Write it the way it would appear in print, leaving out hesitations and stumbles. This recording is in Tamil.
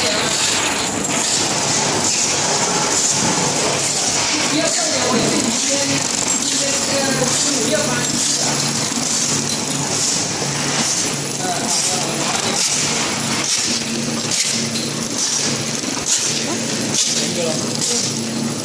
第二重点，我是今天15要搬去的。好的。